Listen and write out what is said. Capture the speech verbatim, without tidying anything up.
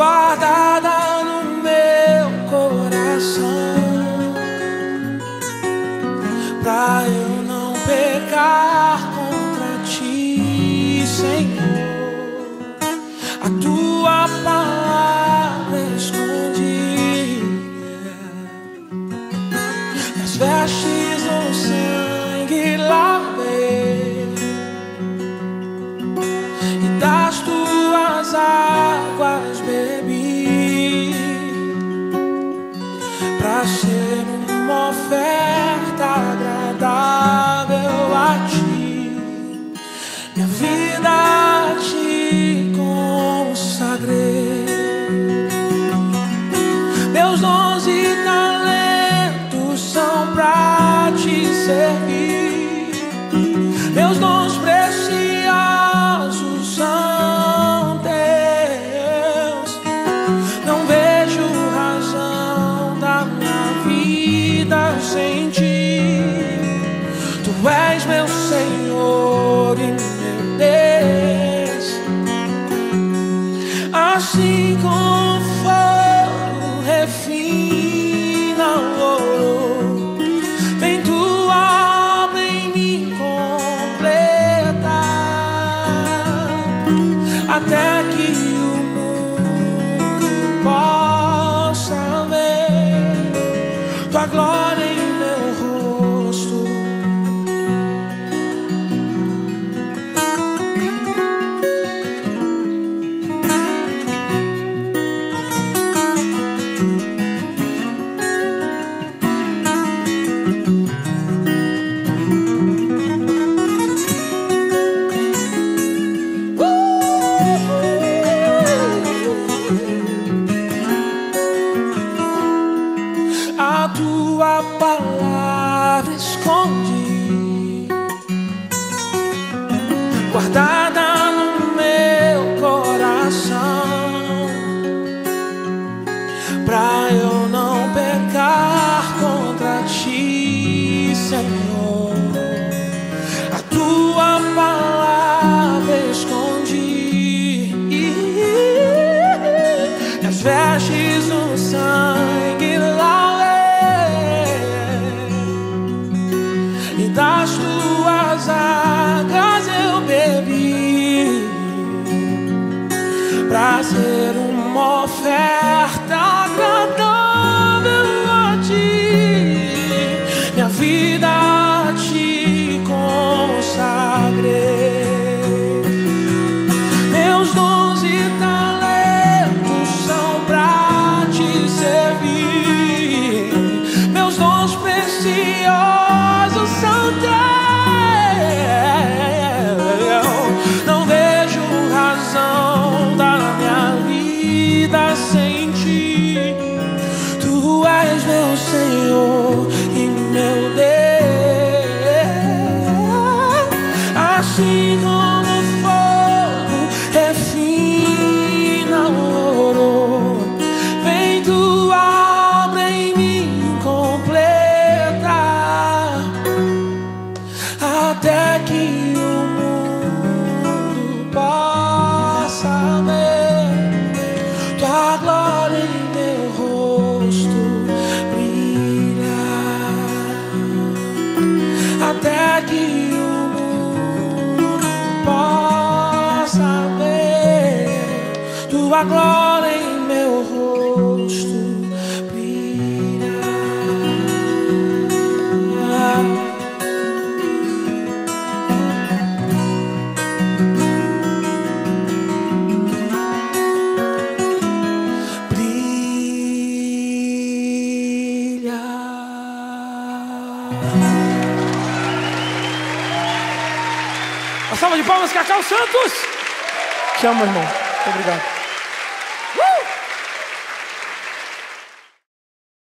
guardada no meu coração, pra eu não pecar contra ti, Senhor. A tua palavra escondi, as vestes no sangue lavei, e das tuas águas bebi, pra ser uma oferta agradável a ti. Minha vida a ti consagrei, meus dons e talentos são pra te servir, meus dons preciosos são teus. Não vejo razão da minha vida sem ti. Tu és meu Senhor e meu Deus. Assim como o fogo refina o ouro, vem tua obra em mim completar, até que o mundo possa ver tua glória em meu rosto. A tua palavra escondi, guardada no meu coração, pra eu não pecar contra ti, Senhor. A tua palavra escondi, e as vestes no sangue e das tuas águas eu bebi, pra ser uma oferta agradável a ti. Minha vida a ti consagrei, meus dons e talentos são pra te servir, meus dons preciosos são teus. Não vejo razão da minha vida sem ti. Tu és meu Senhor e meu Deus. Assim como o fogo refina o ouro, vem tua obra em mim completar, até que o mundo possa ver tua glória em meu rosto brilhar, até que o mundo possa ver tua glória em meu rosto brilhar. Uma salva de palmas, Cacau Santos. Te amo, irmão. Muito obrigado.